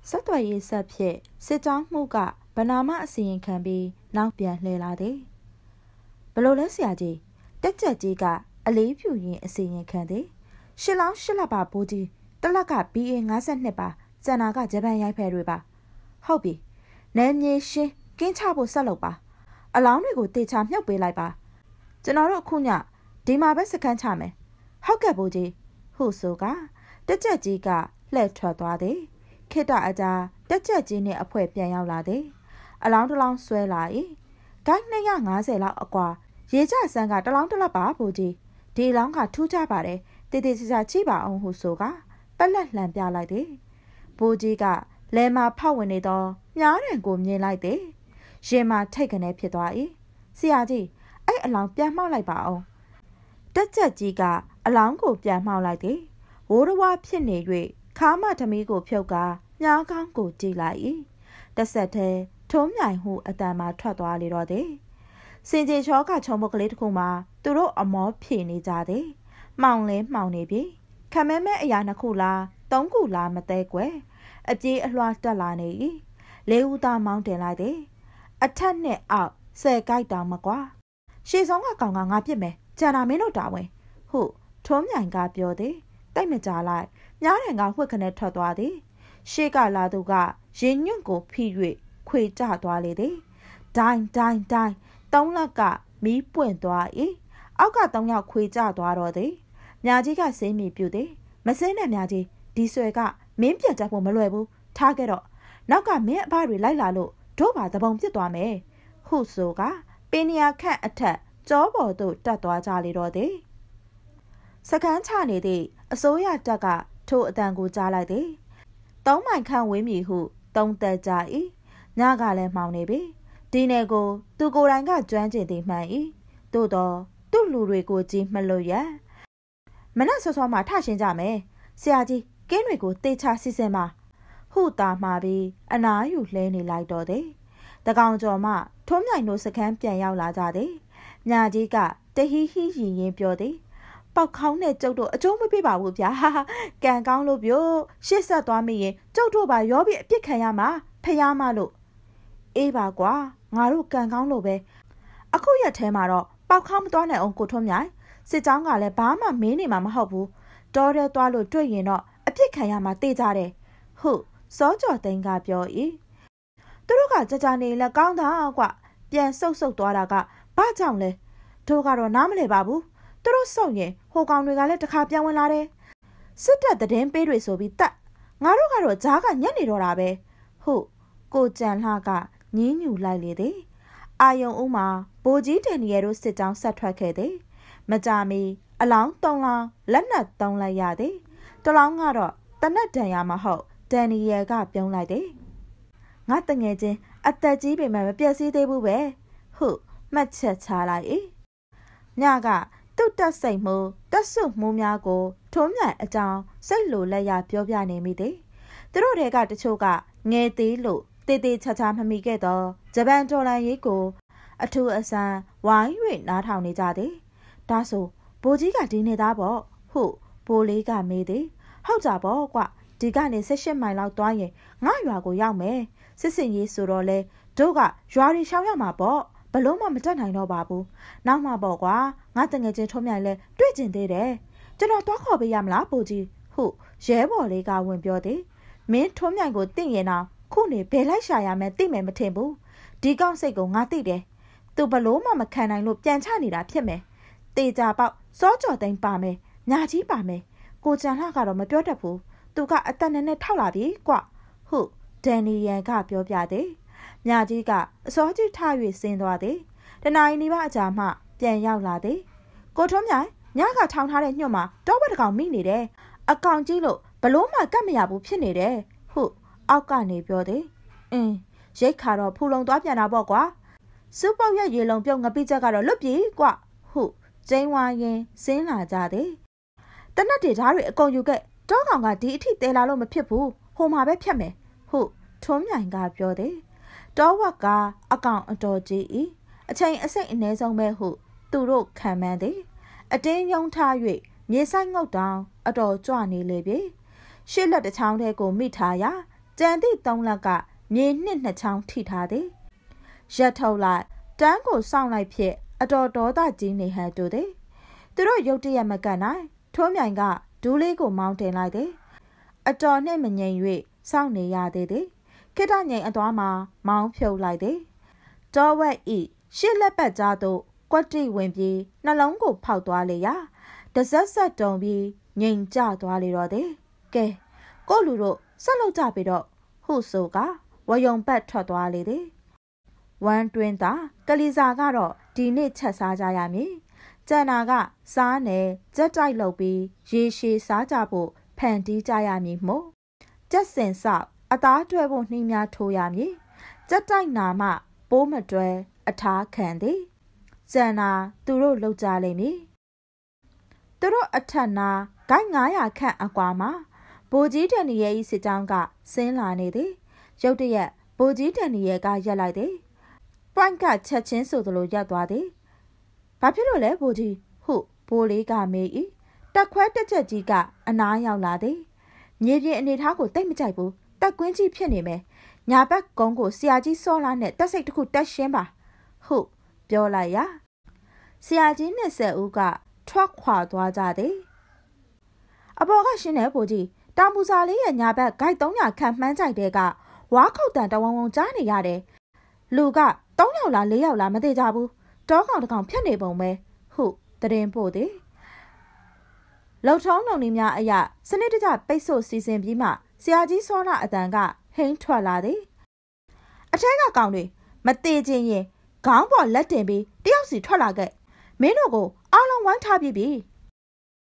ဆက်သွယ်ရေးဆက်ဖြစ်စစ်ကြောင်းမှုကဗနာမအစီရင်ခံပြီးနောက်ပြန်လှည့်လာသည်ဘလို့လဲဆရာကြီးတက်ကြက်ကြီးကအလေးဖြူရင်အစီရင်ခံသည်ရှစ်လောင်းရှစ်လက်ပါဘိုးကြီးတလက်က BA 52ပါစန္နာကဂျပန်ရိုက်ဖဲတွေပါဟုတ်ပြီနယ်မြေရှင်းကင်းချဖို့ဆက်လုပ်ပါအလောင်းတွေကိုတေချာမြှုပ်ပေးလိုက်ပါကျွန်တော်တို့အခုညဒီမှာပဲစခန်းချမယ်ဟုတ်ကဲ့ဘိုးကြီးဟုဆိုကတက်ကြက်ကြီးကလှည့်ထွက်သွားသည်ခေတ္တအကြာတက်ကြက်ကြီးနဲ့အဖွဲပြန်ရောက်လာသည်အလောင်းတစ်လောင်းဆွဲလာ၏ဂိုင်း250လောက်အကွာရေကျဆန်းကတစ်လောင်းတစ်လက်ပါဘိုးကြီးဒီလောင်းကထူးခြားပါတယ်တေးသေးချာကြည့်ပါအောင်ဟုဆိုကပက်လက်လှန်ပြလိုက်သည်ဘိုးကြီးကလဲမှာဖောက်ဝင်နေသောမြားတယ်ကိုမြင်လိုက်သည်ရင်မှာထိတ်ကနေဖြစ်သွား၏ဆရာကြီးအဲ့အလောင်းပြန်မှောက်လိုက်ပါအောင်တက်ကြက်ကြီးကအလောင်းကိုပြန်မှောက်လိုက်သည်ဝိုးရဝါဖြစ်နေ၍ခါမသမီးကိုဖြုတ်ကာမြားကောင်းကိုကြည့်လိုက်၏တစ်ဆက်တည်းထုံးမြိုင်ဟုအတန်မှထွက်သွားလေတော့သည်စင်ကြီးချောကချုံပုတ်ကလေးတစ်ခုမှာသူတို့အမောဖြေနေကြသည်မှောင်လဲမှောင်နေပြီခမဲမဲအရာနှစ်ခုလားသုံးခုလားမသေးကွယ်အပြေးအလွှာတက်လာနေ၏လေးဦးသားမောင်းတင်လိုက်သည်အထက်နဲ့အောက်10ကိုက်တောင်မကွာရှေ့ဆုံးကကောင်ကငါပြစ်မယ်ကျန်တာမင်းတို့တာဝန်ဟုထုံးမြိုင်ကပြောသည်တိတ်မကြလိုက်မြားတယ်ကဝှက်ခနဲ့ထွက်သွားသည်ရှေ့ကလာသူကရင်ညွန့်ကိုဖိ၍ခွေကျသွားလေသည်ဒိုင်းသုံးလက်ကမီးပွင့်သွား၏အောက်က3ယောက်ခွေကျသွားတော့သည်မြာကြီးကစိမ့်မိပြုသည်မစင်းနဲ့မြာကြီးဒီဆွဲကမင်းပြန်တက်ဖို့မလွယ်ဘူးထားခဲ့တော့နောက်ကမင်းအဖတွေလိုက်လာလို့တို့ပါတပုံပြစ်သွားမယ်ဟုဆိုကပင်နီယာခန့်အထက်ကြောပေါ်သို့တက်သွားကြလေတော့သည်စကန်းချနေသည့်အစိုးရတပ်ကထိုအတန်ကိုကြားလိုက်သည်3မိုင်ခန့်ဝေးမည်ဟုသုံးသက်ကြ၏ညကလည်းမှောင်နေပြီဒီနယ်ကိုသူကိုယ်တိုင်ကကျွမ်းကျင်သည်မှန်၏သို့တော့သူ့လူတွေကိုကြည့်မလို့ရမနက်စောစောမှထရှင်းကြမယ်ဆရာကြီးကင်းတွေကိုတေချာစီစဉ်ပါဟုတာမှာပြီးအနားယူလှဲနေလိုက်တော့သည်တကောင်ကျော်မှထုံးမြိုင်တို့စခန်းပြန်ရောက်လာကြသည်မြာကြီးကတဟီဟီရင်ရင်ပြောသည်ပေါက်ခေါင်းနဲ့ကျုပ်တို့အကျိုးမပေးပါဘူးဗျာကံကောင်းလို့ပြို့ရှစ်ဆက်သွားမိရင်ကျုပ်တို့ပါရောပြီးအပြစ်ခံရမှာဖျားမလို့အေးပါကွာငါတို့ကံကောင်းလို့ပဲအခုရက်ထဲမှာတော့ပေါက်ခေါင်းမသွားနိုင်အောင်ကိုထုံးမြိုင်စစ်ကြောင်းကလည်းဘာမှမင်းနေမှာမဟုတ်ဘူးတော်ရဲသွားလို့တွေ့ရင်တော့အပြစ်ခံရမှာတေးကြတယ်ဟုစောကျော်သိန်းကပြော၏သူတို့ကကြာနေလဲကောင်းတာကွပြန်ဆုတ်သွားတာကဘာကြောင့်လဲတို့ကတော့နားမလဲပါဘူးသူတို့စုံရင်ဟိုကောင်တွေကလည်းတခါပြန်ဝင်လာတယ်စစ်တပ်သတင်းပေးတွေဆိုပြီးတက်ငါတို့ကတော့ဂျားကညက်နေတော့တာပဲဟုတ်ကိုကြံလှကညင်းညူလိုက်လေသည်အာယုံဦးမှာဘိုးကြီးတန်နီရဲတို့စစ်ကြောင်းဆက်ထွက်ခဲ့သည်မကြမီအလောင်း3လောင်းလက်နက်3လက်ရသည်တလောင်းကတော့တနက်တန်ရမဟုတ်တန်နီရဲကပြုံးလိုက်သည်ငါတငယ်ချင်းအသက်ကြီးပေမဲ့မပြည့်စည်သေးဘူးပဲဟုတ်မှတ်ချက်ချလိုက်၏ညကသူ့တက်စိတ်မှုတက်ဆုမှုများကိုထုံးမြိုင်အကြောင်းစိတ်လိုလက်ရပြောပြနေမိသည်သူတို့တွေကတချို့ကငယ်သေးလို့တေးသေးချာချာမမိခဲ့တော့ဂျပန်ဒေါ်လာရေးကိုအထူးအဆန်းဝိုင်း၍နားထောင်နေကြသည်ဒါဆိုဘိုးကြီးကဒီနေသားပေါ့ဟုဘိုးလေးကမေးသည်ဟုတ်ကြပေါ့ကွဒီကနေ18မိုင်လောက်သွားရင်ငါရွာကိုရောက်မယ်စစ်စင်ရေးဆိုတော့လဲတို့ကရွာတွေရှောင်းရမှာပေါ့ဘလို့မှမတက်နိုင်တော့ပါဘူးနောက်မှပေါ့ကွာငါတငယ်ချင်းထုံးမြိုင်လဲတွေ့ကျင်သေးတယ်ကျွန်တော်သွားခေါ်ပေးရမလားဘိုးကြီးဟုရဲဘော်လေးကဝင်ပြောသည်မင်းထုံးမြိုင်ကိုသိရင်တော့ခုနေဘယ်လိုက်ရှာရမယ်သိမယ်မထင်ဘူးဒီကောက်စိတ်ကိုငါသိတယ်သူဘလို့မှမခံနိုင်လို့ပြန်ချနေတာဖြစ်မယ်တေကြပေါက်စောကြော်သိန်းပါမယ်ညာကြီးပါမယ်ကိုကြံလှကတော့မပြောတတ်ဘူးသူကအသက်နဲ့ထောက်လာပြီကွဟုဒန်နီယန်ကပြောပြသည်မြာကြီးကအစောကြီးထ၍ဆင်းသွားသည်တနာရီနီးပါးအကြာမှပြန်ရောက်လာသည်ကိုထုံးမြိုင်ညကထောင်ထားတဲ့ညွန့်မှာတောဘက်တကောင်မိနေတယ်အကောင်ကြီးလို့ဘလို့မှကတ်မရဘူးဖြစ်နေတယ်ဟုအောက်ကနေပြောသည်ရိတ်ခါတော့ဖူလုံသွားပြန်တာပေါ့ကွာစူပုတ်ရက်ရေလုံးပြုတ်ငပိချက်ကတော့လွတ်ပြီကွဟုကျင်းဝါရင်ဆင်းလာကြသည်တနက်တွေဓာတ်တွေအကုန်ယူခဲ့တောကောင်ကဒီအထိတဲလာလို့မဖြစ်ဘူးဟိုမှာပဲဖြတ်မယ်ဟုထုံးမြိုင်ကပြောသည်တောဝက်ကအကောင်အတော်ကြီး၏အချိန်အစိတ်အနည်းဆုံးပဲဟုသူတို့ခံမှန်းသည်အတင်းယုံထား၍မြေဆိုင်ငုတ်တောင်အတော်ကြွနေလေပြီရှေ့လက်တစ်ချောင်းထဲကိုမိထားရာကြံသည့်3လက်ကမြေနှစ်2ချောင်းထိထားသည်ရက်ထုတ်လိုက်တန်းကိုစောင့်လိုက်ဖြစ်အတော်ဒေါသကြီးနေဟန်တူသည်သူတို့ရုတ်တရက်မကတ်နိုင်ထိုးမြိုင်ကဒူးလေးကိုမောင်းတင်လိုက်သည်အတော်နှင့်မငြိမ်၍စောင့်နေရသေးသည်ခိတ္တငိမ်အသွားမှာမောင်းဖြုတ်လိုက်သည်တောဝက်ဤရှစ်လက်ပတ်ကြားသို့ကွက်တိဝင်ပြီးနှလုံးကိုဖောက်သွားလေရာတစက်ဆက်တုံပြီးငြိမ်ကျသွားလေတော့သည်ကဲကိုလူတို့ဆက်လုပ်ကြပြီတော့ဟုဆိုကဝယုံပတ်ထွက်သွားလေသည်ဝမ်းတွင်းသာကလီစာကတော့ဒီနေ့ချက်စားကြရမည်ကျန်နာကစားနယ်ကြက်တိုက်လုပ်ပြီးရေရှည်စားကြဖို့ဖန်တီးကြရမည်မို့ကြက်စင်ဆောက်အသားတွဲဖို့နှီးများထိုးရမည်ကြက်တိုက်နာမှပိုးမတွဲအထားခံသည်ကျန်နာသူတို့လုပ်ကြလိမ့်မည်သူတို့အထက်နာဂိုက်900ခန့်အကွာမှာဘိုကြီးတန်နီရဲ့ဤစစ်ကြောင်းကဆင်းလာနေသည်ရုတ်တရက်ဘိုကြီးတန်နီရဲ့ကရက်လိုက်သည်ပွိုင်းကချက်ချင်းဆိုသလိုရက်သွားသည်ဘာဖြစ်လို့လဲဘိုကြီးဟုဘိုးလေးကမေး၏တက်ခွဲတက်ချက်ကြီးကအနားရောက်လာသည်မြေပြင်အနေထားကိုတိတ်မကြိုက်ဘူးတက်ကွင်းကြီးဖြစ်နေမယ်ညာဘက်ကုန်းကိုဆရာကြီးစောလာနဲ့တက်စိတ်တစ်ခုတက်ရှင်းပါဟုပြောလိုက်ရာဆရာကြီးနဲ့10ဦးကထွက်ခွာသွားကြသည်အပေါ်ကရှင်းတဲ့ဘိုးကြီးတောင်ပူစာလေးရဲ့ညာဘက်ဂိုက်300ခန့်မှန်းကြိုက်တဲ့ကဝါခုတ်တန်တဝုံဝုံကြားနေရတယ်လူက3ယောက်လား4ယောက်လားမသိကြဘူးတောကောင်တကောင်ဖြတ်နေပုံပဲဟုတရင်ပို့သည်လှုပ်ထုံးလုံနေများအရာစနစ်တကျပိတ်ဆို့စီစဉ်ပြီးမှဆရာကြီးစောလာအတန်ကဟိန်းထွက်လာသည်အထက်ကကောင်တွေမသေးခြင်းရင်ခေါင်းပေါ်လက်တင်ပြီးတယောက်စီထွက်လာခဲ့မင်းတို့ကိုအားလုံးဝိုင်းထားပြီးပြီ